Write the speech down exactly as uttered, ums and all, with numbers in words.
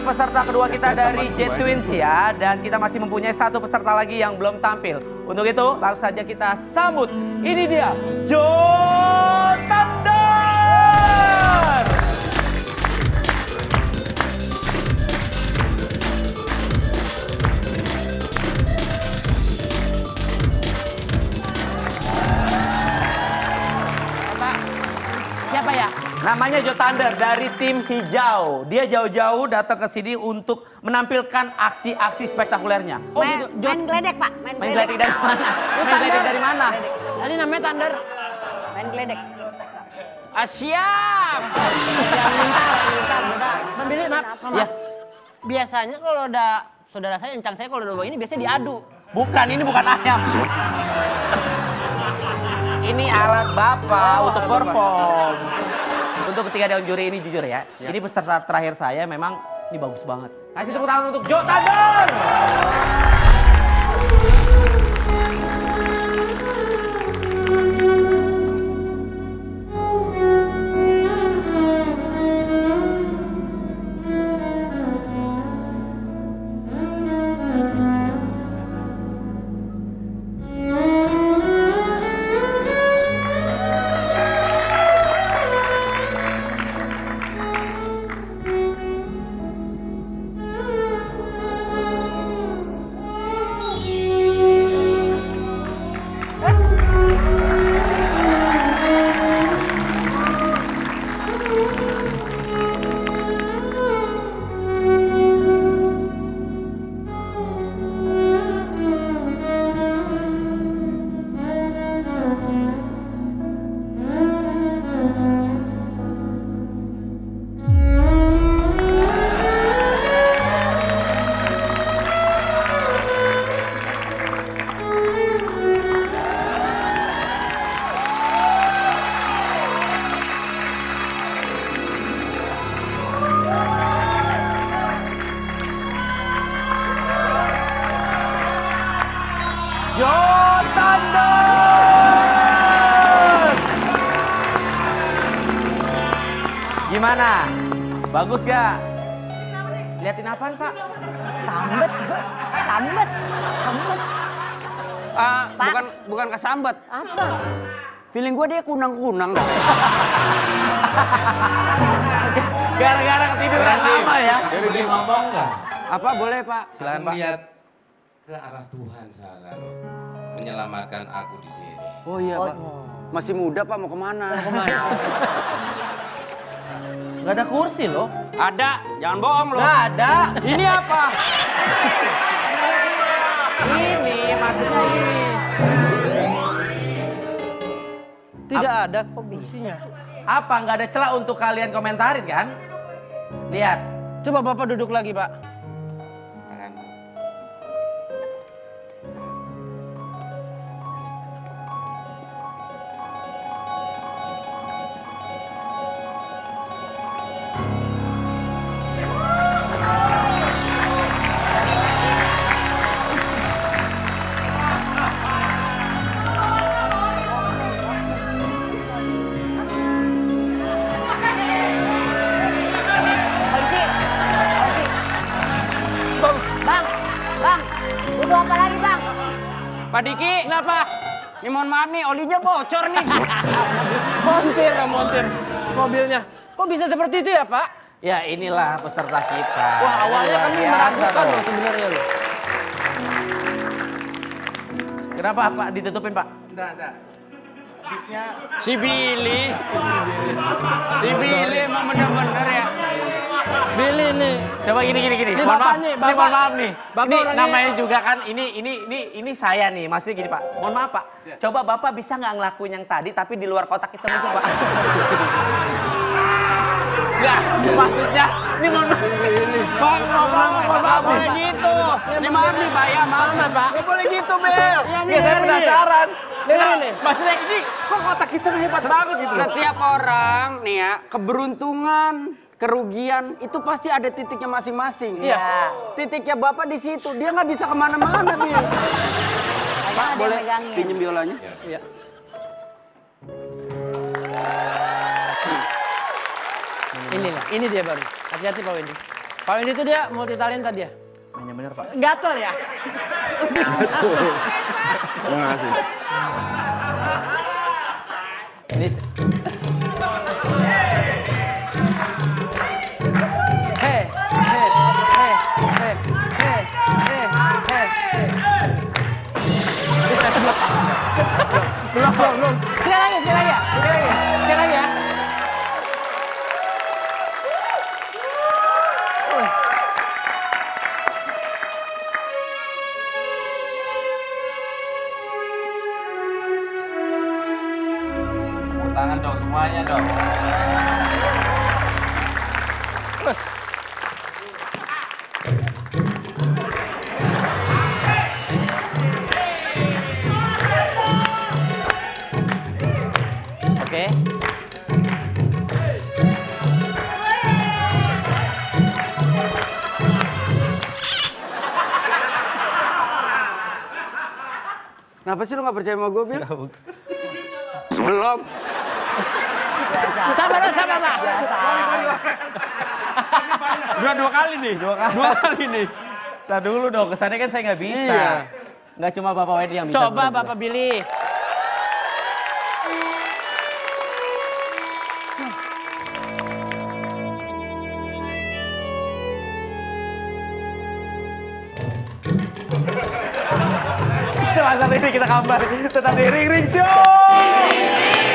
peserta kedua kita dari Jet Twins ya. Dan kita masih mempunyai satu peserta lagi yang belum tampil. Untuk itu langsung saja kita sambut. Ini dia, Joe Thunder! Siapa ya? Namanya Joe Thunder dari tim hijau. Dia jauh-jauh datang ke sini untuk menampilkan aksi-aksi spektakulernya. Oh, main, gitu. main geledek, Pak. Main, Main geledek dari mana? Main geledek dari mana? Tadi namanya Thunder. Main geledek. Ah, siap. Yang minta, minta, minta. Membeli, maaf. Ya. Biasanya kalau ada saudara saya, encang saya kalau udah bawa ini biasanya diadu. Bukan, ini bukan ayam. Ini alat Bapak Oh, untuk alat perform. Untuk ketiga daun juri ini jujur ya, ya, ini peserta terakhir saya memang ini bagus banget. Kasih tepuk tangan untuk Joe Thunder. Joe Thunder! Gimana? Bagus gak? Liatin apaan, Pak? Sambet, sambet, sambet. Ah, Pak. bukan bukan kesambet. Apa? Feeling gue dia kunang-kunang. Gara-gara ketiduran lama ya. Boleh ngomong nggak? Apa boleh, Pak? Silakan lihat ke arah Tuhan sana loh. Menyelamatkan aku di sini. Oh iya, Pak. Masih muda, Pak. Mau kemana? Mau kemana? Gak ada kursi loh. Ada. Jangan bohong loh. Gak ada. Ini apa? Ini maksudnya ini. Tidak ada kursinya. Apa? Gak ada celah untuk kalian komentarin kan? Lihat. Coba Bapak duduk lagi, Pak. Bang, bang, butuh apa lagi, Bang? Pak Diki, kenapa? Ini mohon maaf nih, olinya bocor nih. Montir, montir mobilnya. Kok bisa seperti itu ya, Pak? Ya inilah peserta kita. Wah, awalnya Luar kami biasa meragukan loh. loh sebenarnya loh. Kenapa Pak ditutupin Pak? Enggak, enggak. Bisnya Si Billy. Si Billy emang bener-bener ya. Billy nih. Coba gini gini gini. Ini Mohon Bapak maaf. nih, Ini Bapak. mohon maaf nih. Bapak ini orangnya- namanya juga kan ini ini ini ini saya nih. Maksudnya gini Pak. Mohon maaf Pak. Coba Bapak bisa nggak ngelakuin yang tadi tapi di luar kotak hitam itu Pak? Enggak, maksudnya ini mohon maaf. Pak, mohon maaf, mohon maaf. Gak boleh gitu. Ini maaf nih Pak ya, maaf nih Pak. Gak boleh gitu Bel. Ya saya penasaran. Dengerin nih. Maksudnya ini kok kotak hitam hebat banget gitu loh. Setiap orang nih ya, keberuntungan, kerugian itu pasti ada titiknya masing-masing. Iya. Titiknya Bapak di situ, dia nggak bisa kemana-mana Bil. Pak, ada boleh yang megangin. pinjem biolanya? Iya. Inilah, ini dia baru. Hati-hati Pak Wendy. Kalau ini tuh dia multi talenta dia. Yang bener Pak. Gatel ya? Terima kasih. Ini. Hei, hei, hei, hei, hei, hei, hei. Belum, belum, belum. Sekali lagi, sekali lagi ya. Sekali lagi, sekali lagi ya. Tepuk tangan dong semuanya dong. Oke. Kenapa sih lu gak percaya sama gue, Bil? Belum. Sabar, sabar, Pak. Dua dua kali nih, dua kali, dua kali nih. Nah dulu dong, kesannya kan saya nggak bisa. Iya. Nggak cuma Bapak Wedi yang bisa. Coba seperti itu. Bapak Billy. Setelah saat ini kita kabar tetap di Ring Ring Show.